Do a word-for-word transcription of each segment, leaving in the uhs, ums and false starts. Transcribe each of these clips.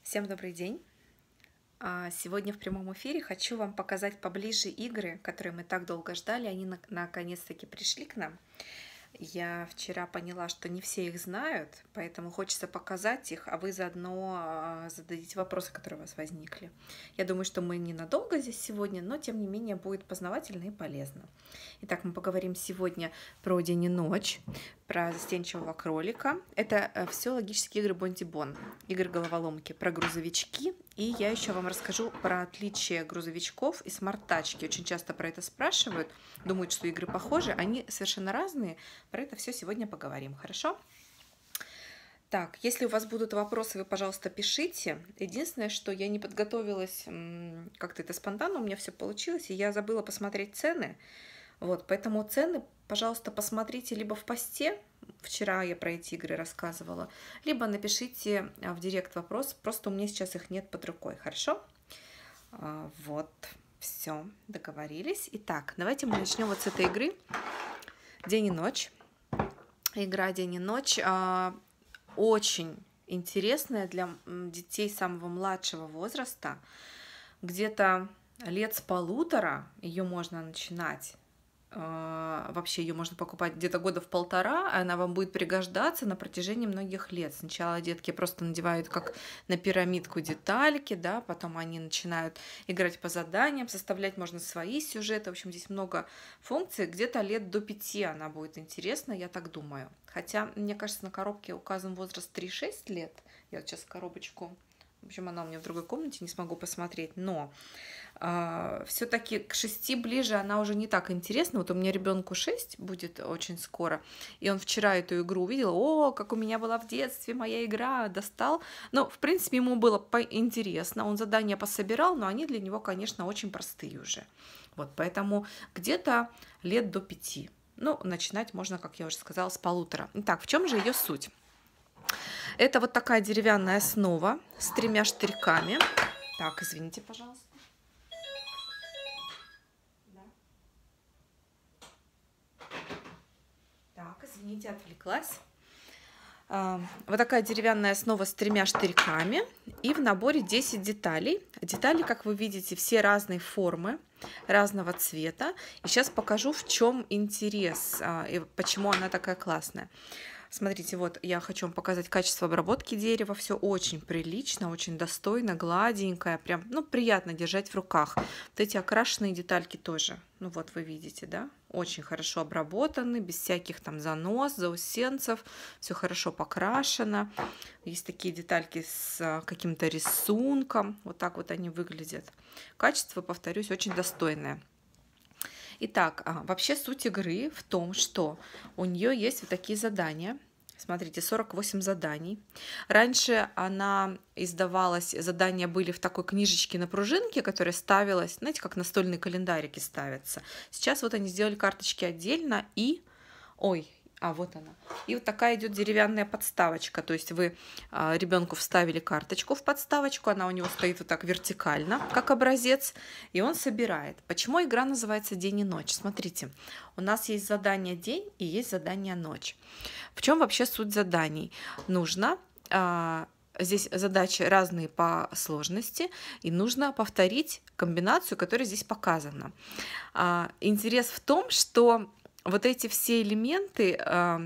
Всем добрый день! А, Сегодня в прямом эфире хочу вам показать поближе игры, которые мы так долго ждали. Они на- наконец-таки пришли к нам. Я вчера поняла, что не все их знают, поэтому хочется показать их, а вы заодно а, зададите вопросы, которые у вас возникли. Я думаю, что мы ненадолго здесь сегодня, но тем не менее будет познавательно и полезно. Итак, мы поговорим сегодня про день и ночь, про застенчивого кролика. Это все логические игры Бонди-Бон, игры головоломки, про грузовички. И я еще вам расскажу про отличие грузовичков и смарт-тачки. Очень часто про это спрашивают, думают, что игры похожи. Они совершенно разные. Про это все сегодня поговорим, хорошо? Так, если у вас будут вопросы, вы, пожалуйста, пишите. Единственное, что я не подготовилась, как-то это спонтанно, у меня все получилось, и я забыла посмотреть цены. Вот, поэтому цены, пожалуйста, посмотрите либо в посте, вчера я про эти игры рассказывала, либо напишите в директ вопрос, просто у меня сейчас их нет под рукой, хорошо? Вот, все, договорились. Итак, давайте мы начнем вот с этой игры «День и ночь». Игра «День и ночь» очень интересная для детей самого младшего возраста, где-то лет с полутора ее можно начинать. Вообще ее можно покупать где-то года в полтора, а она вам будет пригождаться на протяжении многих лет. Сначала детки просто надевают как на пирамидку детальки, да, потом они начинают играть по заданиям, составлять можно свои сюжеты. В общем, здесь много функций. Где-то лет до пяти она будет интересна, я так думаю. Хотя, мне кажется, на коробке указан возраст три-шесть лет. Я вот сейчас коробочку... В общем, она у меня в другой комнате, не смогу посмотреть. Но э, все-таки к шести ближе она уже не так интересна. Вот у меня ребенку шесть будет очень скоро. И он вчера эту игру увидел. О, как у меня была в детстве моя игра, достал. Но, в принципе, ему было интересно. Он задания пособирал, но они для него, конечно, очень простые уже. Вот, поэтому где-то лет до пяти. Ну, начинать можно, как я уже сказала, с полутора. Итак, в чем же ее суть? Это вот такая деревянная основа с тремя штырьками. Так, извините, пожалуйста. Да. Так, извините, отвлеклась. Вот такая деревянная основа с тремя штырьками. И в наборе десять деталей. Детали, как вы видите, все разной формы, разного цвета. И сейчас покажу, в чем интерес и почему она такая классная. Смотрите, вот я хочу вам показать качество обработки дерева. Все очень прилично, очень достойно, гладенькое. Прям, ну, приятно держать в руках. Вот эти окрашенные детальки тоже. Ну, вот вы видите, да? Очень хорошо обработаны, без всяких там занос, заусенцев. Все хорошо покрашено. Есть такие детальки с каким-то рисунком. Вот так вот они выглядят. Качество, повторюсь, очень достойное. Итак, вообще суть игры в том, что у нее есть вот такие задания. Смотрите, сорок восемь заданий. Раньше она издавалась, задания были в такой книжечке на пружинке, которая ставилась, знаете, как настольные календарики ставятся. Сейчас вот они сделали карточки отдельно и... Ой, а вот она. И вот такая идет деревянная подставочка. То есть вы а, ребенку вставили карточку в подставочку, она у него стоит вот так вертикально, как образец, и он собирает. Почему игра называется «День и ночь»? Смотрите, у нас есть задание «День» и есть задание «Ночь». В чем вообще суть заданий? Нужно... А, Здесь задачи разные по сложности, и нужно повторить комбинацию, которая здесь показана. А, интерес в том, что вот эти все элементы,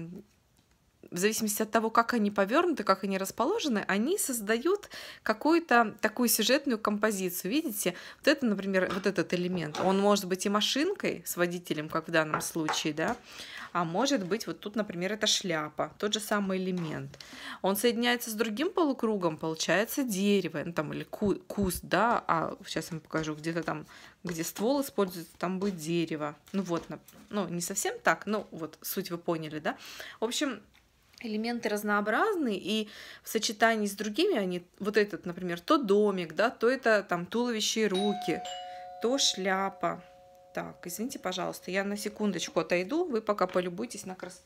в зависимости от того, как они повернуты, как они расположены, они создают какую-то такую сюжетную композицию. Видите, вот это, например, вот этот элемент, он может быть и машинкой с водителем, как в данном случае, да, а может быть вот тут, например, это шляпа, тот же самый элемент. Он соединяется с другим полукругом, получается дерево, ну, там, или куст, да, а сейчас я вам покажу, где-то там, где ствол используется, там будет дерево. Ну вот, ну не совсем так, но вот суть вы поняли, да. В общем, элементы разнообразны, и в сочетании с другими они, вот этот, например, то домик, да, то это там туловище и руки, то шляпа. Так, извините, пожалуйста, я на секундочку отойду, вы пока полюбуйтесь на красоту.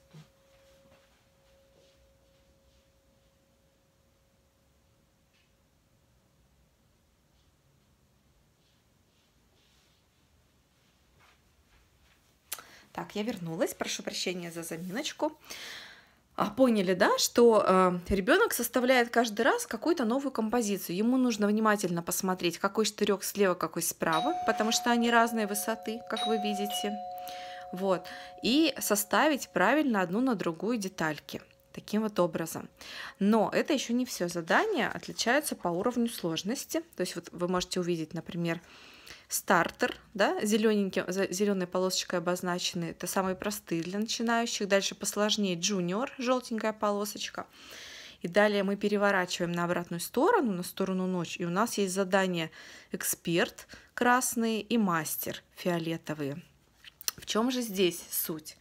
Так, я вернулась, прошу прощения за заминочку. А поняли, да, что э, ребенок составляет каждый раз какую-то новую композицию. Ему нужно внимательно посмотреть, какой штырек слева, какой справа, потому что они разной высоты, как вы видите. Вот. И составить правильно одну на другую детальки. Таким вот образом. Но это еще не все. Задания отличаются по уровню сложности. То есть вот вы можете увидеть, например, стартер, да, зелененьким, зеленой полосочкой обозначенный. Это самые простые для начинающих. Дальше посложнее джуниор, желтенькая полосочка. И далее мы переворачиваем на обратную сторону, на сторону ночь. И у нас есть задание эксперт красные и мастер фиолетовые. В чем же здесь суть?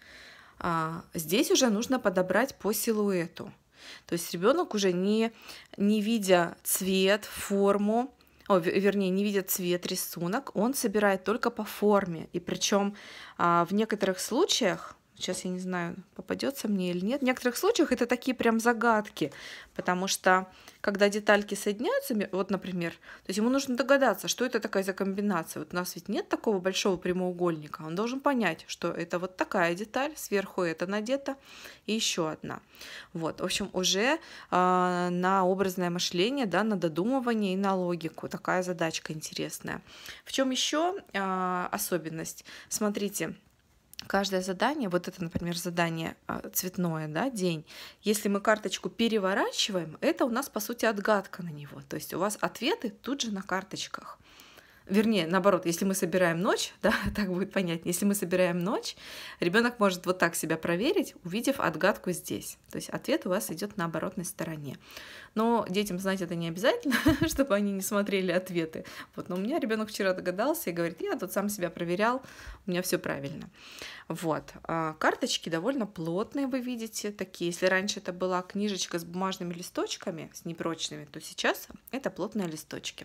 А, здесь уже нужно подобрать по силуэту. То есть ребенок уже не, не видя цвет, форму, о, вернее, не видя цвет, рисунок, он собирает только по форме. И причем а, в некоторых случаях, сейчас я не знаю, попадется мне или нет, в некоторых случаях это такие прям загадки, потому что когда детальки соединяются, вот, например, то есть ему нужно догадаться, что это такая за комбинация. Вот у нас ведь нет такого большого прямоугольника, он должен понять, что это вот такая деталь, сверху это надето, и еще одна. Вот, в общем, уже э, на образное мышление, да, на додумывание и на логику. Такая задачка интересная. В чем еще э, особенность? Смотрите. Каждое задание, вот это, например, задание цветное, да, день, если мы карточку переворачиваем, это у нас, по сути, отгадка на него. То есть у вас ответы тут же на карточках. Вернее, наоборот, если мы собираем ночь, да, так будет понятнее, если мы собираем ночь, ребенок может вот так себя проверить, увидев отгадку здесь. То есть ответ у вас идет на оборотной стороне. Но детям знать это не обязательно, чтобы они не смотрели ответы. Вот, но у меня ребенок вчера догадался и говорит, я тут сам себя проверял, у меня все правильно. Вот. А карточки довольно плотные, вы видите, такие. Если раньше это была книжечка с бумажными листочками, с непрочными, то сейчас это плотные листочки.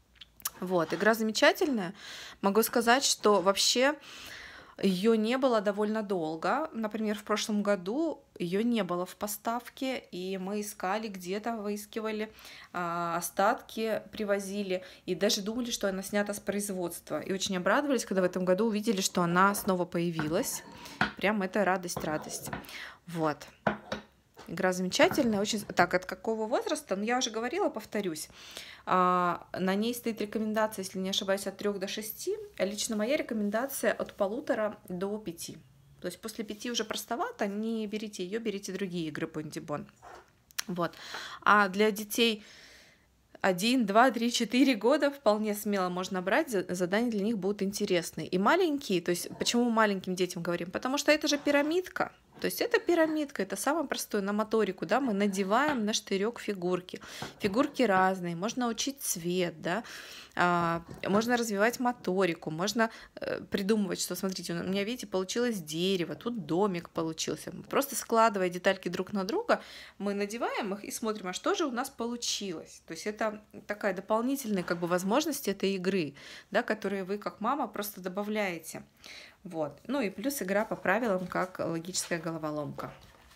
Вот, игра замечательная. Могу сказать, что вообще ее не было довольно долго. Например, в прошлом году ее не было в поставке, и мы искали где-то, выискивали а, остатки, привозили, и даже думали, что она снята с производства. И очень обрадовались, когда в этом году увидели, что она снова появилась. Прям это радость-радость. Вот. Игра замечательная, очень... Так, от какого возраста? Ну, я уже говорила, повторюсь. А, на ней стоит рекомендация, если не ошибаюсь, от трёх до шести. Лично моя рекомендация от полутора до пяти. То есть после пяти уже простовато, не берите ее, берите другие игры Бондибон. Вот. А для детей один, два, три, четыре года вполне смело можно брать, задания для них будут интересные. И маленькие, то есть почему маленьким детям говорим? Потому что это же пирамидка. То есть это пирамидка, это самое простое, на моторику, да, мы надеваем на штырек фигурки. Фигурки разные, можно учить цвет, да, а, можно развивать моторику, можно э, придумывать, что, смотрите, у меня, видите, получилось дерево, тут домик получился. Просто складывая детальки друг на друга, мы надеваем их и смотрим, а что же у нас получилось. То есть это такая дополнительная как бы возможность этой игры, да, которые вы как мама просто добавляете. Вот. Ну и плюс игра по правилам, как логическая головоломка.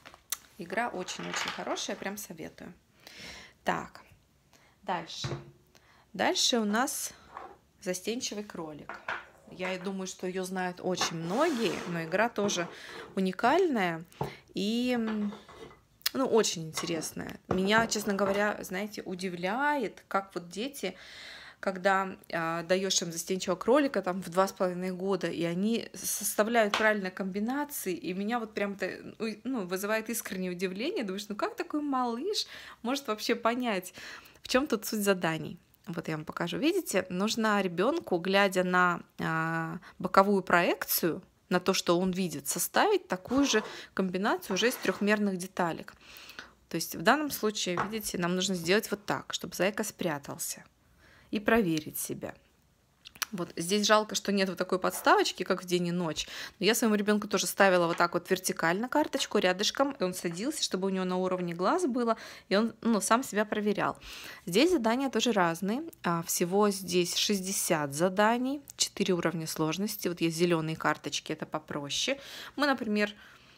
Игра очень-очень хорошая, прям советую. Так, дальше. Дальше у нас застенчивый кролик. Я думаю, что ее знают очень многие, но игра тоже уникальная и, ну, очень интересная. Меня, честно говоря, знаете, удивляет, как вот дети... когда э, даешь им застенчивого кролика там, в два с половиной года, и они составляют правильные комбинации, и меня вот прям это ну, вызывает искреннее удивление. Думаешь, ну как такой малыш может вообще понять, в чем тут суть заданий? Вот я вам покажу. Видите, нужно ребенку, глядя на э, боковую проекцию, на то, что он видит, составить такую же комбинацию уже из трехмерных деталек. То есть в данном случае, видите, нам нужно сделать вот так, чтобы зайка спрятался. И проверить себя. Вот здесь жалко, что нет вот такой подставочки, как в день и ночь. Но я своему ребенку тоже ставила вот так вот вертикально карточку рядышком, и он садился, чтобы у него на уровне глаз было, и он ну, сам себя проверял. Здесь задания тоже разные. Всего здесь шестьдесят заданий, четыре уровня сложности. Вот есть зеленые карточки, это попроще. Мы, например,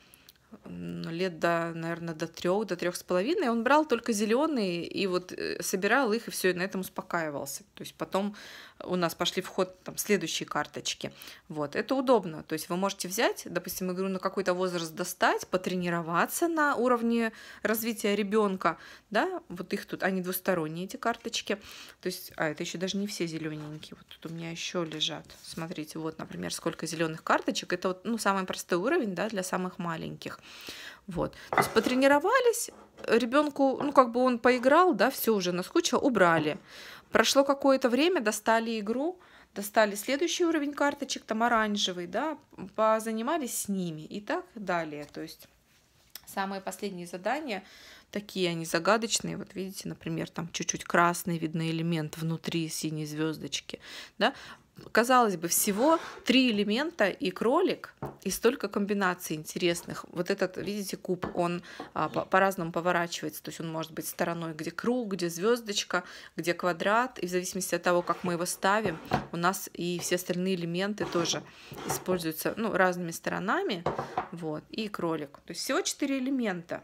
лет до, наверное, до трех, до трех с половиной, он брал только зеленые и вот собирал их, и все, и на этом успокаивался. То есть потом у нас пошли в ход там следующие карточки. Вот, это удобно. То есть вы можете взять, допустим, игру на какой-то возраст достать, потренироваться на уровне развития ребенка, да, вот их тут, они двусторонние, эти карточки. То есть, а это еще даже не все зелененькие. Вот тут у меня еще лежат. Смотрите, вот, например, сколько зеленых карточек. Это вот, ну, самый простой уровень, да, для самых маленьких. Вот. То есть потренировались, ребенку, ну, как бы он поиграл, да, все уже наскучило, убрали. Прошло какое-то время, достали игру, достали следующий уровень карточек, там оранжевый, да, позанимались с ними и так далее. То есть самые последние задания, такие они загадочные. Вот видите, например, там чуть-чуть красный видный элемент внутри синей звездочки, да. Казалось бы, всего три элемента и кролик, и столько комбинаций интересных. Вот этот, видите, куб, он а, по- по-разному поворачивается. То есть он может быть стороной, где круг, где звездочка, где квадрат. И в зависимости от того, как мы его ставим, у нас и все остальные элементы тоже используются, ну, разными сторонами. Вот, и кролик. То есть всего четыре элемента,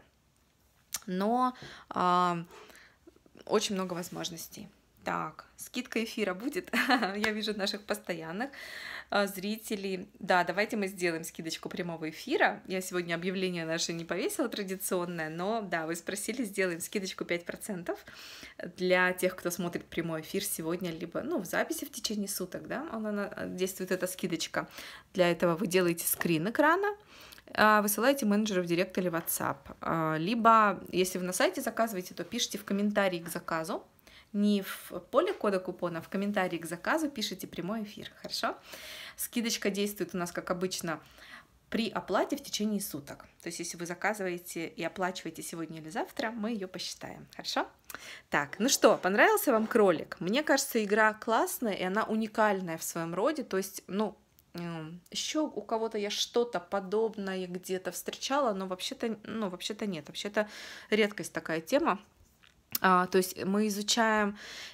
но а, очень много возможностей. Так, скидка эфира будет. Я вижу наших постоянных а, зрителей. Да, давайте мы сделаем скидочку прямого эфира. Я сегодня объявление наше не повесила традиционное, но да, вы спросили, сделаем скидочку пять процентов для тех, кто смотрит прямой эфир сегодня, либо ну, в записи в течение суток, да, она действует эта скидочка. Для этого вы делаете скрин экрана, высылаете менеджеру в директ или WhatsApp. Либо, если вы на сайте заказываете, то пишите в комментарии к заказу, не в поле кода купона, в комментарии к заказу пишите прямой эфир, хорошо? Скидочка действует у нас, как обычно, при оплате в течение суток. То есть, если вы заказываете и оплачиваете сегодня или завтра, мы ее посчитаем, хорошо? Так, ну что, понравился вам кролик? Мне кажется, игра классная, и она уникальная в своем роде, то есть, ну, еще у кого-то я что-то подобное где-то встречала, но вообще-то, ну, вообще-то нет, вообще-то редкость такая тема. А, то есть мы изучаем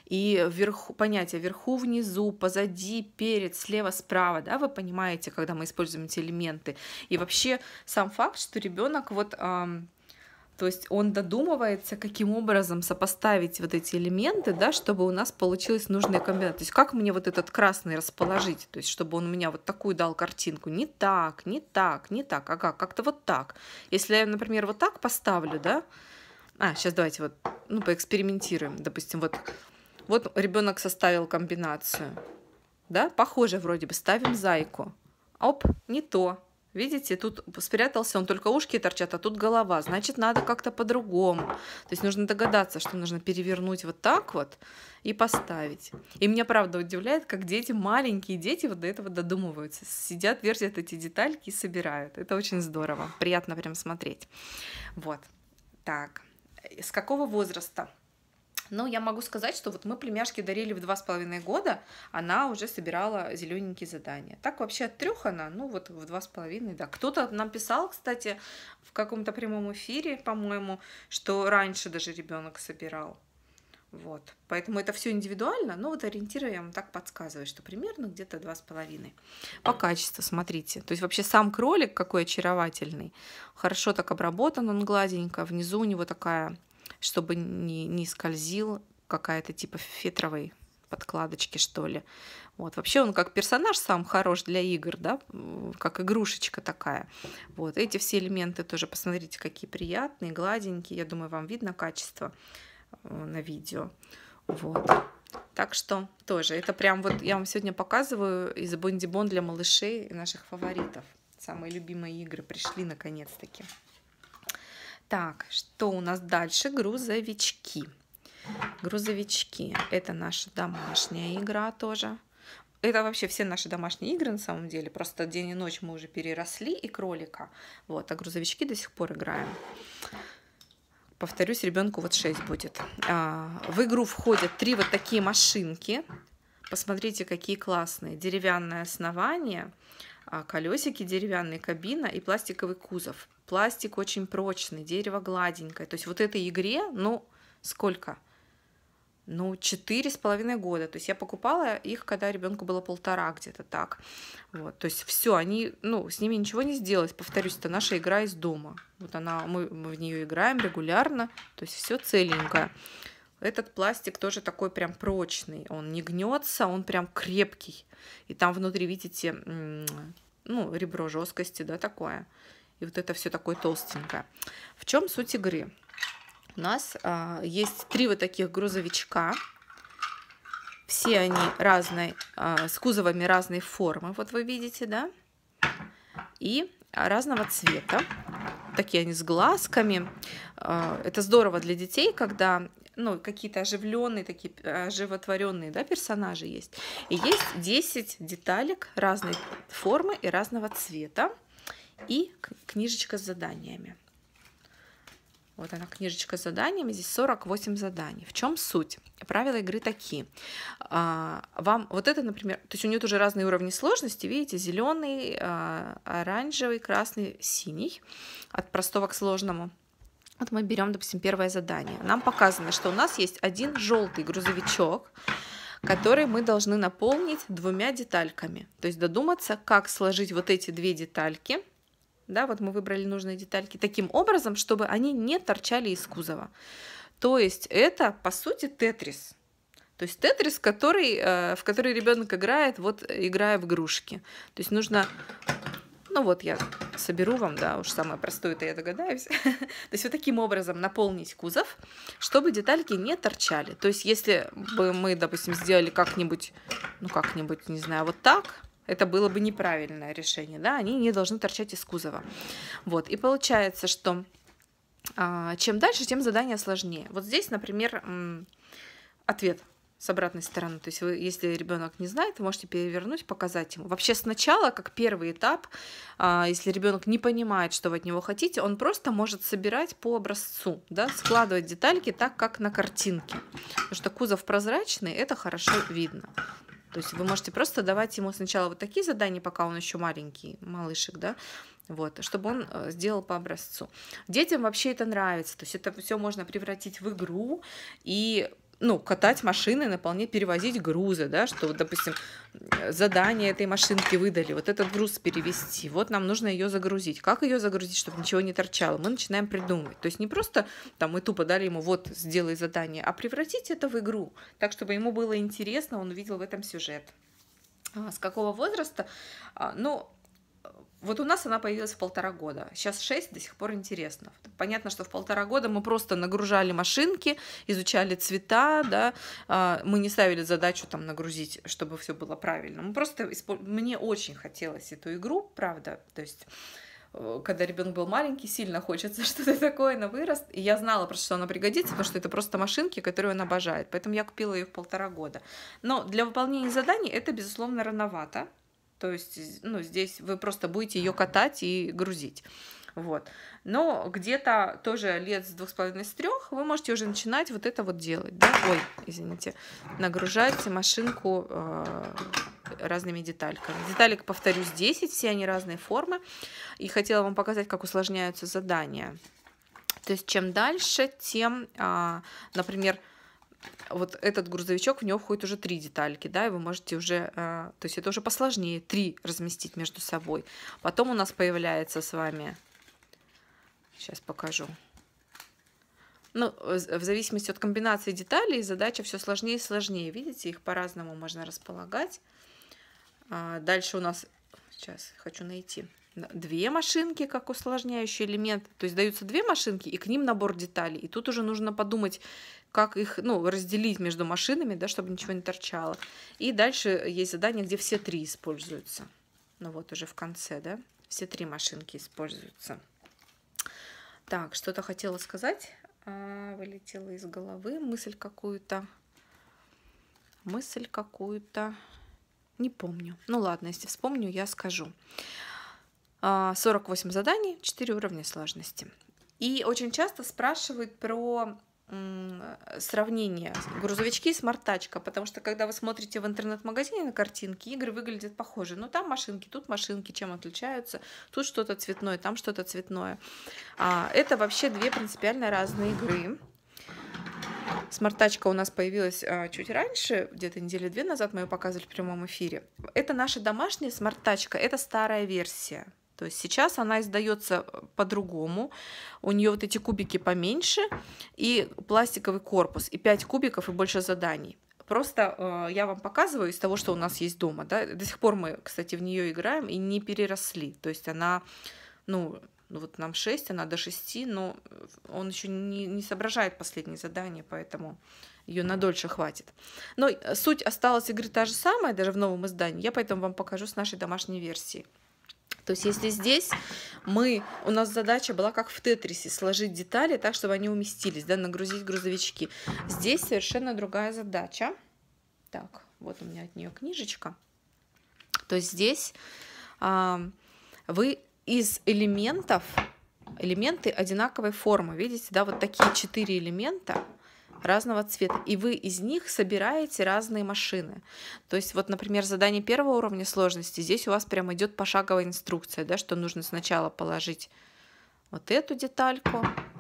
и вверху, понятия вверху, внизу, позади, перед, слева, справа, да, вы понимаете, когда мы используем эти элементы. И вообще сам факт, что ребенок вот, ам, то есть он додумывается, каким образом сопоставить вот эти элементы, да, чтобы у нас получилась нужная комбинация. То есть как мне вот этот красный расположить, то есть чтобы он у меня вот такую дал картинку. Не так, не так, не так, ага, как-то вот так. Если я, например, вот так поставлю, да, а, сейчас давайте вот, ну, поэкспериментируем. Допустим, вот, вот ребенок составил комбинацию, да, похоже вроде бы, ставим зайку. Оп, не то. Видите, тут спрятался, он только ушки торчат, а тут голова. Значит, надо как-то по-другому. То есть нужно догадаться, что нужно перевернуть вот так вот и поставить. И меня правда удивляет, как дети, маленькие дети вот до этого додумываются. Сидят, вертят эти детальки и собирают. Это очень здорово. Приятно прям смотреть. Вот. Так. С какого возраста? Ну, я могу сказать, что вот мы племяшке дарили в два с половиной года, она уже собирала зелененькие задания. Так вообще от трех она, ну вот в два с половиной, да. Кто-то нам писал, кстати, в каком-то прямом эфире, по-моему, что раньше даже ребенок собирал. Вот, поэтому это все индивидуально, но вот ориентиры я вам так подсказываю, что примерно где-то два с половиной. По качеству смотрите, то есть вообще сам кролик какой очаровательный, хорошо так обработан он гладенько, внизу у него такая, чтобы не, не скользил, какая-то типа фетровой подкладочки, что ли. Вот, вообще он как персонаж сам хорош для игр, да, как игрушечка такая. Вот, эти все элементы тоже посмотрите, какие приятные, гладенькие, я думаю, вам видно качество на видео. Вот. Так что тоже, это прям вот я вам сегодня показываю из Бондибон для малышей наших фаворитов. Самые любимые игры пришли наконец-таки. Так, что у нас дальше? Грузовички. Грузовички. Это наша домашняя игра тоже. Это вообще все наши домашние игры на самом деле. Просто день и ночь мы уже переросли и кролика. Вот, а грузовички до сих пор играем. Повторюсь, ребенку вот шесть будет. В игру входят три вот такие машинки. Посмотрите, какие классные. Деревянное основание, колесики деревянные, кабина и пластиковый кузов. Пластик очень прочный, дерево гладенькое. То есть вот этой игре, ну, сколько? Ну, четыре с половиной года. То есть я покупала их, когда ребенку было полтора, где-то так. Вот, то есть все, они, ну, с ними ничего не сделать. Повторюсь, это наша игра из дома. Вот она, мы, мы в нее играем регулярно. То есть все целенькое. этот пластик тоже такой прям прочный, он не гнется, он прям крепкий. И там внутри, видите, ну, ребро жесткости, да, такое. И вот это все такое толстенькое. В чем суть игры? У нас а, есть три вот таких грузовичка. Все они разные, а, с кузовами разной формы, вот вы видите, да? И разного цвета. Такие они с глазками. А, это здорово для детей, когда ну, какие-то оживленные, такие оживотворенные, да, персонажи есть. И есть десять деталек разной формы и разного цвета. И книжечка с заданиями. Вот она, книжечка с заданиями. Здесь сорок восемь заданий. В чем суть? Правила игры такие. Вам вот это, например, то есть у нее тоже разные уровни сложности. Видите, зеленый, оранжевый, красный, синий. От простого к сложному. Вот мы берем, допустим, первое задание. Нам показано, что у нас есть один желтый грузовичок, который мы должны наполнить двумя детальками. То есть додуматься, как сложить вот эти две детальки. Да, вот мы выбрали нужные детальки таким образом, чтобы они не торчали из кузова. То есть это, по сути, тетрис. То есть тетрис, который, в который ребенок играет, вот играя в игрушки. То есть нужно... Ну вот я соберу вам, да, уж самое простое-то я догадаюсь. То есть вот таким образом наполнить кузов, чтобы детальки не торчали. То есть если бы мы, допустим, сделали как-нибудь, ну как-нибудь, не знаю, вот так... Это было бы неправильное решение, да, они не должны торчать из кузова. Вот, и получается, что а, чем дальше, тем задание сложнее. Вот здесь, например, ответ с обратной стороны. То есть вы, если ребенок не знает, вы можете перевернуть, показать ему. Вообще сначала, как первый этап, а, если ребенок не понимает, что вы от него хотите, он просто может собирать по образцу, да, складывать детальки так, как на картинке. Потому что кузов прозрачный, это хорошо видно. То есть вы можете просто давать ему сначала вот такие задания, пока он еще маленький, малышек, да, вот, чтобы он сделал по образцу. Детям вообще это нравится, то есть это все можно превратить в игру и, ну, катать машины, наполнять, перевозить грузы, да, что, вот, допустим, задание этой машинки выдали, вот этот груз перевести, вот нам нужно ее загрузить. Как ее загрузить, чтобы ничего не торчало? Мы начинаем придумывать. То есть не просто там мы тупо дали ему вот сделай задание, а превратить это в игру, так, чтобы ему было интересно, он увидел в этом сюжет. А с какого возраста? А, ну, вот у нас она появилась в полтора года. Сейчас шесть, до сих пор интересно. Понятно, что в полтора года мы просто нагружали машинки, изучали цвета, да, мы не ставили задачу там нагрузить, чтобы все было правильно. Мы просто использ... Мне очень хотелось эту игру, правда, то есть когда ребенок был маленький, сильно хочется что-то такое на вырост. И я знала просто, что она пригодится, потому что это просто машинки, которые он обожает. Поэтому я купила ее в полтора года. Но для выполнения заданий это, безусловно, рановато. То есть, ну, здесь вы просто будете ее катать и грузить. Вот. Но где-то тоже лет с двух с половиной, с трех вы можете уже начинать вот это вот делать. Да? Ой, извините. Нагружать машинку э, разными детальками. Деталек, повторюсь, десять, все они разной формы. И хотела вам показать, как усложняются задания. То есть, чем дальше, тем, э, например, вот этот грузовичок, в него входит уже три детальки, да, и вы можете уже, э, то есть это уже посложнее, три разместить между собой. Потом у нас появляется с вами, сейчас покажу, ну, в зависимости от комбинации деталей, задача все сложнее и сложнее. Видите, их по-разному можно располагать. А дальше у нас, сейчас хочу найти, две машинки как усложняющий элемент. То есть даются две машинки и к ним набор деталей. И тут уже нужно подумать, как их, ну, разделить между машинами, да, чтобы ничего не торчало. И дальше есть задание, где все три используются. Ну вот уже в конце, да, все три машинки используются. Так, что-то хотела сказать. А, вылетела из головы. Мысль какую-то. Мысль какую-то. Не помню. Ну ладно, если вспомню, я скажу. сорок восемь заданий, четыре уровня сложности. И очень часто спрашивают про сравнение грузовички и смарт-тачка, потому что когда вы смотрите в интернет-магазине на картинки, игры выглядят похожи. Но там машинки, тут машинки, чем отличаются? Тут что-то цветное, там что-то цветное. Это вообще две принципиально разные игры. Смарт-тачка у нас появилась а, чуть раньше, где-то недели две назад мы ее показывали в прямом эфире. Это наша домашняя смарт-тачка, это старая версия. То есть сейчас она издается по-другому. У нее вот эти кубики поменьше и пластиковый корпус, и пять кубиков и больше заданий. Просто э, я вам показываю из того, что у нас есть дома. Да? До сих пор мы, кстати, в нее играем и не переросли. То есть она, ну, вот нам шесть, она до шести, но он еще не, не соображает последние задания, поэтому ее надольше хватит. Но суть осталась игры та же самая, даже в новом издании. Я поэтому вам покажу с нашей домашней версии. То есть если здесь мы, у нас задача была как в Тетрисе, сложить детали так, чтобы они уместились, да, нагрузить грузовички. Здесь совершенно другая задача. Так, вот у меня от нее книжечка. То есть здесь а, вы из элементов, элементы одинаковой формы, видите, да, вот такие четыре элемента разного цвета, и вы из них собираете разные машины. То есть вот, например, задание первого уровня сложности, здесь у вас прям идет пошаговая инструкция, да, что нужно сначала положить вот эту детальку.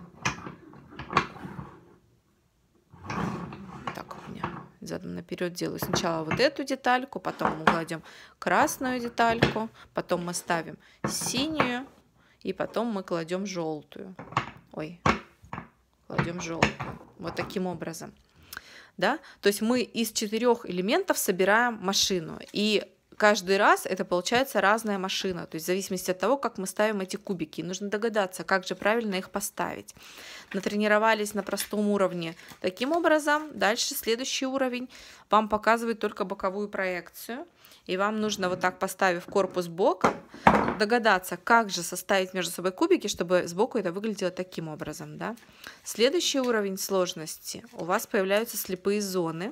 Так у меня задом наперед делаю. Сначала вот эту детальку, потом мы кладем красную детальку, потом мы ставим синюю, и потом мы кладем желтую. Ой, кладем желтую. Вот таким образом. Да? То есть мы из четырех элементов собираем машину. И каждый раз это получается разная машина. То есть в зависимости от того, как мы ставим эти кубики. Нужно догадаться, как же правильно их поставить. Натренировались на простом уровне таким образом. Дальше следующий уровень вам показывает только боковую проекцию. И вам нужно вот так, поставив корпус боком, догадаться, как же составить между собой кубики, чтобы сбоку это выглядело таким образом. Да? Следующий уровень сложности. У вас появляются слепые зоны.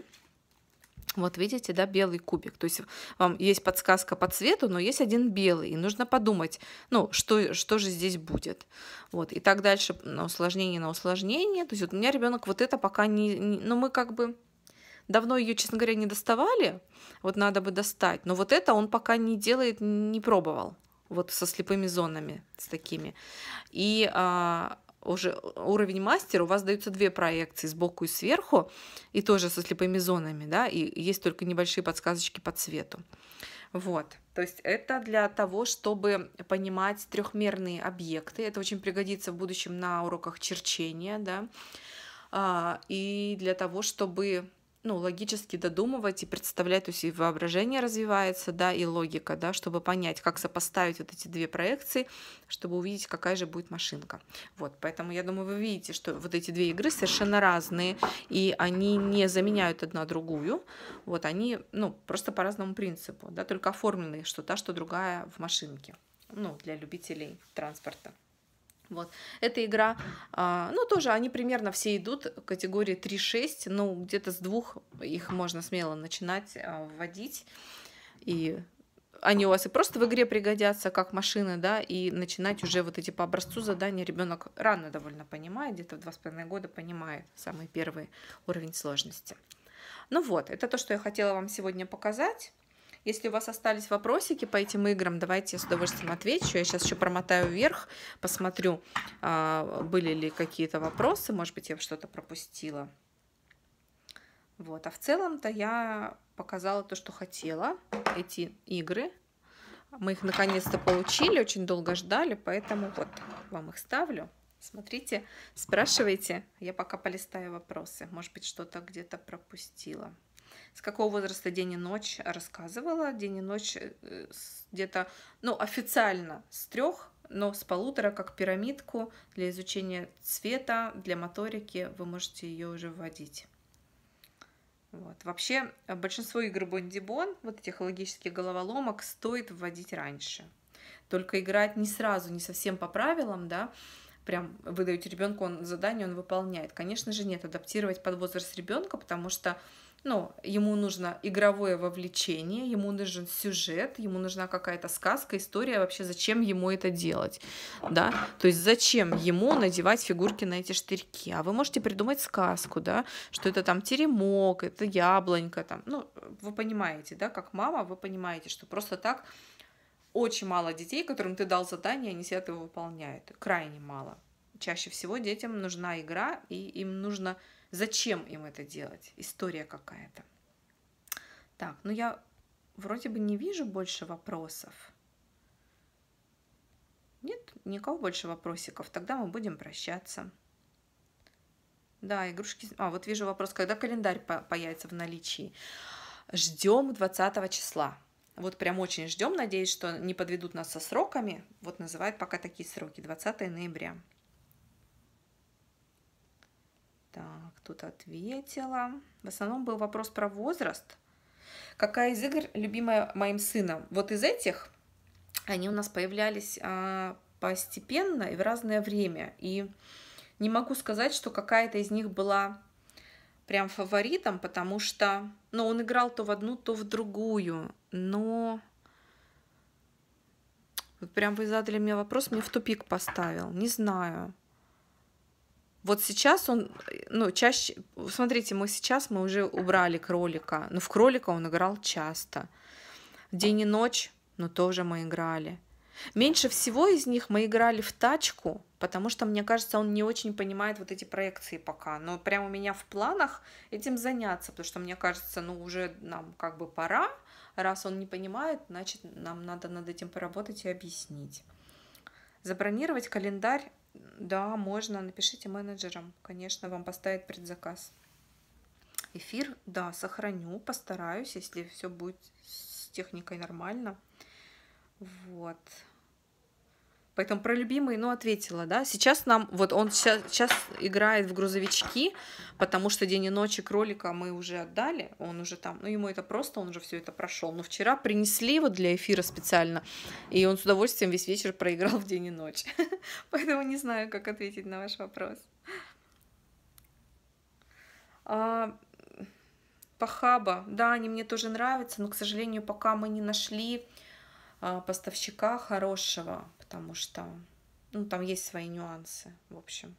Вот видите, да, белый кубик. То есть вам есть подсказка по цвету, но есть один белый. И нужно подумать, ну, что, что же здесь будет. Вот. И так дальше на усложнение, на усложнение. То есть вот у меня ребенок вот это пока не... не ну, мы как бы... Давно ее, честно говоря, не доставали, вот надо бы достать, но вот это он пока не делает, не пробовал, вот со слепыми зонами, с такими. И а, уже уровень мастер, у вас даются две проекции, сбоку и сверху, и тоже со слепыми зонами, да, и есть только небольшие подсказочки по цвету. Вот, то есть это для того, чтобы понимать трехмерные объекты, это очень пригодится в будущем на уроках черчения, да, а, и для того, чтобы... ну, логически додумывать и представлять, то есть и воображение развивается, да, и логика, да, чтобы понять, как сопоставить вот эти две проекции, чтобы увидеть, какая же будет машинка. Вот, поэтому я думаю, вы видите, что вот эти две игры совершенно разные, и они не заменяют одна другую, вот, они, ну, просто по разному принципу, да, только оформлены, что та, что другая в машинке, ну, для любителей транспорта. Вот. Эта игра, ну, тоже они примерно все идут в категории три шесть, ну, где-то с двух их можно смело начинать вводить, и они у вас и просто в игре пригодятся, как машины, да, и начинать уже вот эти по образцу задания ребенок рано довольно понимает, где-то в два с половиной года понимает самый первый уровень сложности. Ну вот, это то, что я хотела вам сегодня показать. Если у вас остались вопросики по этим играм, давайте я с удовольствием отвечу. Я сейчас еще промотаю вверх, посмотрю, были ли какие-то вопросы. Может быть, я что-то пропустила. Вот. А в целом-то я показала то, что хотела. Эти игры. Мы их наконец-то получили, очень долго ждали, поэтому вот вам их ставлю. Смотрите, спрашивайте. Я пока полистаю вопросы. Может быть, что-то где-то пропустила. С какого возраста день и ночь рассказывала. День и ночь где-то, ну, официально с трех, но с полутора, как пирамидку для изучения цвета, для моторики вы можете ее уже вводить. Вот. Вообще, большинство игр Бондибон, вот этих логических головоломок, стоит вводить раньше. Только играть не сразу, не совсем по правилам, да, прям вы даете ребенку он задание, он выполняет. Конечно же, нет, адаптировать под возраст ребенка, потому что ну, ему нужно игровое вовлечение, ему нужен сюжет, ему нужна какая-то сказка, история, вообще зачем ему это делать, да, то есть зачем ему надевать фигурки на эти штырьки, а вы можете придумать сказку, да, что это там теремок, это яблонька, там, ну, вы понимаете, да, как мама, вы понимаете, что просто так очень мало детей, которым ты дал задание, они сидят и его выполняют, крайне мало. Чаще всего детям нужна игра, и им нужно... Зачем им это делать? История какая-то. Так, ну я вроде бы не вижу больше вопросов. Нет? Никого больше вопросиков? Тогда мы будем прощаться. Да, игрушки... А, вот вижу вопрос, когда календарь появится в наличии. Ждем двадцатого числа. Вот прям очень ждем, надеюсь, что не подведут нас со сроками. Вот называют пока такие сроки, двадцатого ноября. Так, тут ответила. В основном был вопрос про возраст. Какая из игр любимая моим сыном? Вот из этих они у нас появлялись а, постепенно и в разное время. И не могу сказать, что какая-то из них была прям фаворитом, потому что, ну, он играл то в одну, то в другую. Но прям вы задали мне вопрос, мне в тупик поставил. Не знаю. Вот сейчас он, ну, чаще, смотрите, мы сейчас, мы уже убрали кролика, но в кролика он играл часто. День и ночь, ну, тоже мы играли. Меньше всего из них мы играли в тачку, потому что, мне кажется, он не очень понимает вот эти проекции пока. Но прямо у меня в планах этим заняться, потому что, мне кажется, ну, уже нам как бы пора. Раз он не понимает, значит, нам надо над этим поработать и объяснить. Забронировать календарь. Да, можно. Напишите менеджерам. Конечно, вам поставят предзаказ. Эфир, да, сохраню, постараюсь, если все будет с техникой нормально. Вот. Поэтому про любимый, ну, ответила, да. Сейчас нам, вот он сейчас, сейчас играет в грузовички, потому что день и ночь кролика мы уже отдали, он уже там, ну, ему это просто, он уже все это прошел. Но вчера принесли вот для эфира специально, и он с удовольствием весь вечер проиграл в день и ночь. Поэтому не знаю, как ответить на ваш вопрос. А, Пахаба, да, они мне тоже нравятся, но, к сожалению, пока мы не нашли а, поставщика хорошего, потому что, ну, там есть свои нюансы, в общем.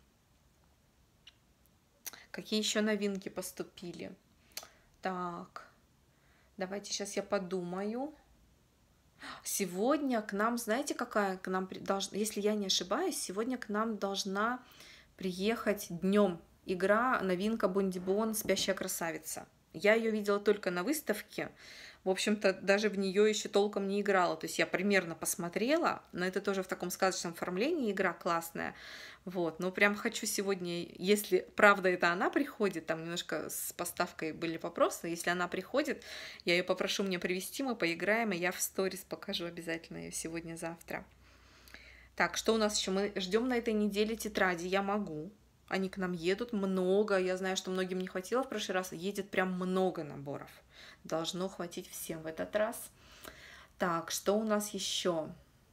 Какие еще новинки поступили? Так, давайте сейчас я подумаю. Сегодня к нам, знаете, какая к нам должна, если я не ошибаюсь, сегодня к нам должна приехать днем игра, новинка Бондибон «Спящая красавица». Я ее видела только на выставке. В общем-то, даже в нее еще толком не играла. То есть я примерно посмотрела, но это тоже в таком сказочном оформлении игра классная. Вот, но прям хочу сегодня, если правда это она приходит, там немножко с поставкой были вопросы, если она приходит, я ее попрошу мне привезти, мы поиграем, и я в сторис покажу обязательно ее сегодня-завтра. Так, что у нас еще? Мы ждем на этой неделе тетради «Я могу». Они к нам едут много. Я знаю, что многим не хватило в прошлый раз. Едет прям много наборов. Должно хватить всем в этот раз. Так, что у нас еще?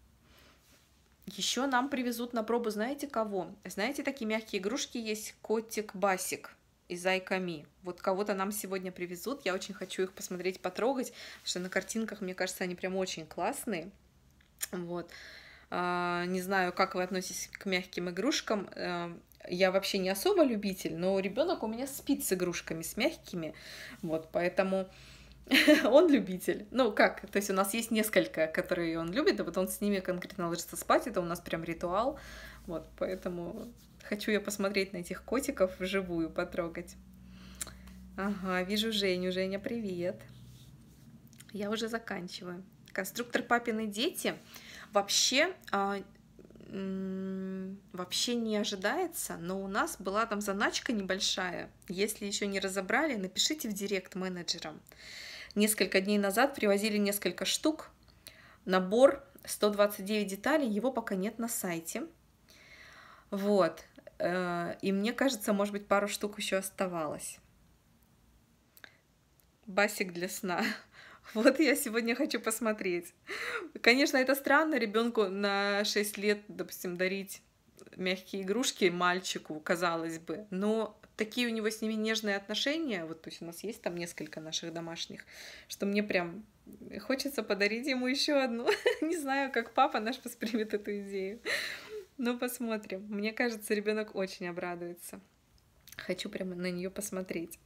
Еще нам привезут на пробу, знаете кого? Знаете, такие мягкие игрушки есть? Котик Басик из Айками. Вот кого-то нам сегодня привезут. Я очень хочу их посмотреть, потрогать, потому что на картинках, мне кажется, они прям очень классные. Вот. Не знаю, как вы относитесь к мягким игрушкам. Я вообще не особо любитель, но ребенок у меня спит с игрушками, с мягкими, вот, поэтому он любитель. Ну, как, то есть у нас есть несколько, которые он любит, а вот он с ними конкретно ложится спать, это у нас прям ритуал, вот, поэтому хочу я посмотреть на этих котиков вживую, потрогать. Ага, вижу Женю. Женя, привет. Я уже заканчиваю. Конструктор «Папины дети» вообще... вообще не ожидается, но у нас была там заначка небольшая. Если еще не разобрали, напишите в директ менеджерам. Несколько дней назад привозили несколько штук. Набор сто двадцать девять деталей, его пока нет на сайте. Вот. И мне кажется, может быть, пару штук еще оставалось. Басик для сна. Вот я сегодня хочу посмотреть. Конечно, это странно ребенку на шесть лет, допустим, дарить мягкие игрушки мальчику, казалось бы, но такие у него с ними нежные отношения, вот, то есть у нас есть там несколько наших домашних, что мне прям хочется подарить ему еще одну. Не знаю, как папа наш воспримет эту идею, но посмотрим. Мне кажется, ребенок очень обрадуется. Хочу прямо на нее посмотреть.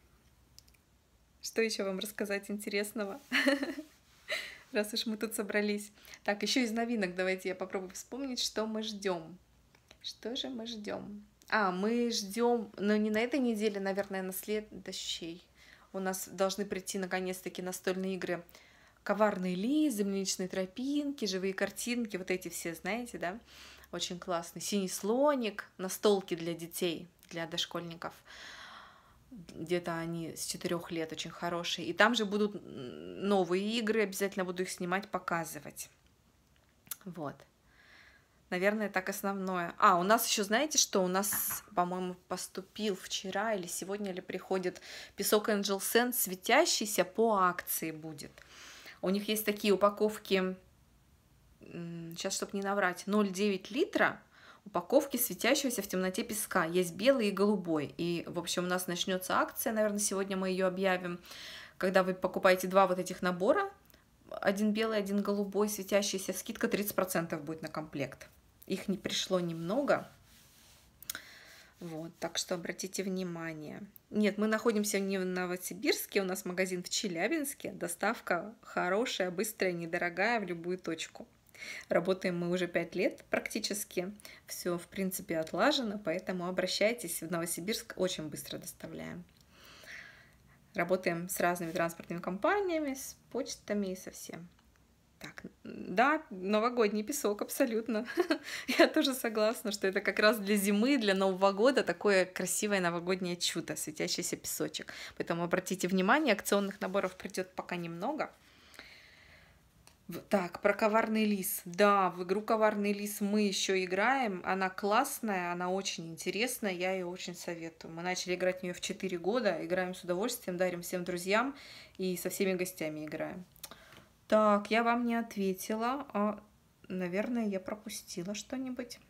Что еще вам рассказать интересного, раз уж мы тут собрались? Так, еще из новинок давайте я попробую вспомнить, что мы ждем. Что же мы ждем? А, мы ждем, но не на этой неделе, наверное, на следующей. У нас должны прийти наконец-таки настольные игры Коварный лис, земляничные тропинки, живые картинки, вот эти все, знаете, да? Очень классный. Синий слоник, настолки для детей, для дошкольников. Где-то они с четырех лет, очень хорошие. И там же будут новые игры, обязательно буду их снимать, показывать. Вот. Наверное, так основное. А, у нас еще, знаете, что? У нас, по-моему, поступил вчера или сегодня, или приходит песок Angel Sand светящийся, по акции будет. У них есть такие упаковки, сейчас, чтобы не наврать, ноль целых девять десятых литра, упаковки светящегося в темноте песка. Есть белый и голубой. И, в общем, у нас начнется акция, наверное, сегодня мы ее объявим. Когда вы покупаете два вот этих набора, один белый, один голубой, светящийся, скидка тридцать процентов будет на комплект. Их не пришло немного. Вот, так что обратите внимание. Нет, мы находимся не в Новосибирске, у нас магазин в Челябинске. Доставка хорошая, быстрая, недорогая, в любую точку. Работаем мы уже пять лет практически. Все, в принципе, отлажено, поэтому обращайтесь. В Новосибирск очень быстро доставляем. Работаем с разными транспортными компаниями, с почтами и со всем. Так, да, новогодний песок, абсолютно. Я тоже согласна, что это как раз для зимы, для Нового года такое красивое новогоднее чудо, светящийся песочек. Поэтому обратите внимание, акционных наборов придет пока немного. Так, про коварный лис. Да, в игру коварный лис мы еще играем. Она классная, она очень интересная, я ее очень советую. Мы начали играть в нее в четыре года, играем с удовольствием, дарим всем друзьям и со всеми гостями играем. Так, я вам не ответила, а, наверное, я пропустила что-нибудь.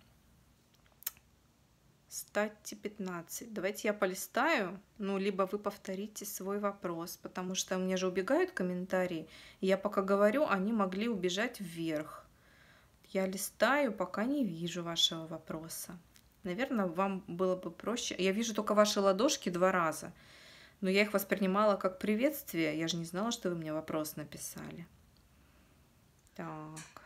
Статьи пятнадцать. Давайте я полистаю, ну, либо вы повторите свой вопрос, потому что у меня же убегают комментарии, и я пока говорю, они могли убежать вверх. Я листаю, пока не вижу вашего вопроса. Наверное, вам было бы проще. Я вижу только ваши ладошки два раза, но я их воспринимала как приветствие, я же не знала, что вы мне вопрос написали. Так.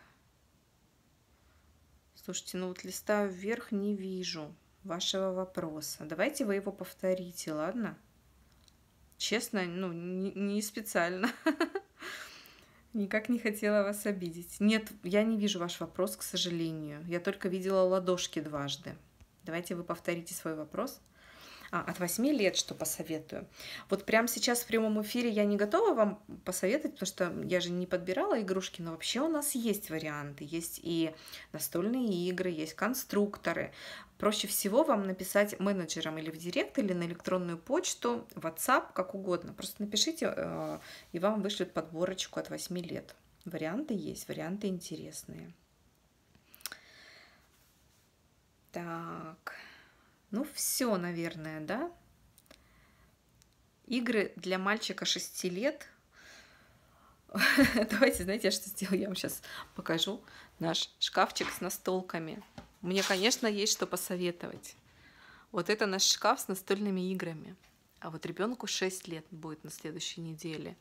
Слушайте, ну вот листаю вверх, не вижу вашего вопроса. Давайте вы его повторите, ладно? Честно, ну, не, не специально. Никак не хотела вас обидеть. Нет, я не вижу ваш вопрос, к сожалению. Я только видела ладошки дважды. Давайте вы повторите свой вопрос. А, от восьми лет что посоветую? Вот прямо сейчас в прямом эфире я не готова вам посоветовать, потому что я же не подбирала игрушки, но вообще у нас есть варианты. Есть и настольные игры, есть конструкторы. Проще всего вам написать менеджерам или в директ, или на электронную почту, WhatsApp, как угодно. Просто напишите, и вам вышлют подборочку от восьми лет. Варианты есть, варианты интересные. Так... Ну, все, наверное, да? Игры для мальчика шести лет. Давайте, знаете, я что сделаю? Я вам сейчас покажу наш шкафчик с настолками. Мне, конечно, есть что посоветовать. Вот это наш шкаф с настольными играми. А вот ребенку шесть лет будет на следующей неделе.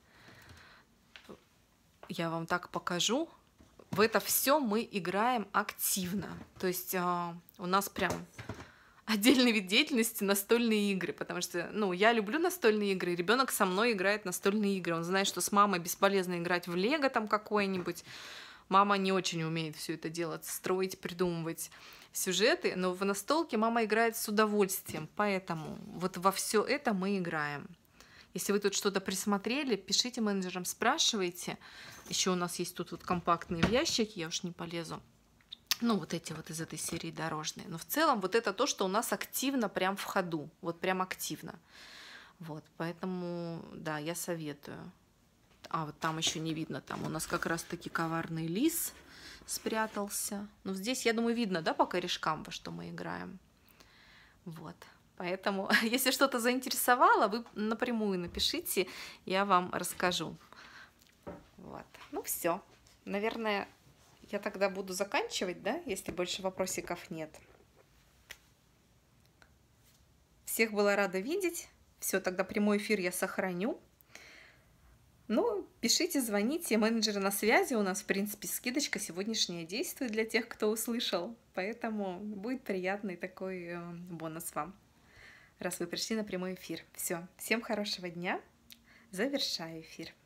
Я вам так покажу. В это все мы играем активно. То есть а, у нас прям... отдельный вид деятельности — настольные игры, потому что, ну, я люблю настольные игры, ребенок со мной играет в настольные игры, он знает, что с мамой бесполезно играть в лего там какое-нибудь, мама не очень умеет все это делать, строить, придумывать сюжеты, но в настолке мама играет с удовольствием, поэтому вот во все это мы играем. Если вы тут что-то присмотрели, пишите менеджерам, спрашивайте. Еще у нас есть тут вот компактные ящики, я уж не полезу. Ну, вот эти вот из этой серии дорожные. Но в целом вот это то, что у нас активно прям в ходу. Вот прям активно. Вот, поэтому, да, я советую. А, вот там еще не видно. Там у нас как раз-таки коварный лис спрятался. Ну, здесь, я думаю, видно, да, по корешкам, во что мы играем. Вот. Поэтому, если что-то заинтересовало, вы напрямую напишите, я вам расскажу. Вот. Ну, все. Наверное... я тогда буду заканчивать, да, если больше вопросиков нет. Всех была рада видеть. Все, тогда прямой эфир я сохраню. Ну, пишите, звоните. Менеджеры на связи. У нас, в принципе, скидочка сегодняшняя действует для тех, кто услышал. Поэтому будет приятный такой э, бонус вам, раз вы пришли на прямой эфир. Все, всем хорошего дня. Завершаю эфир.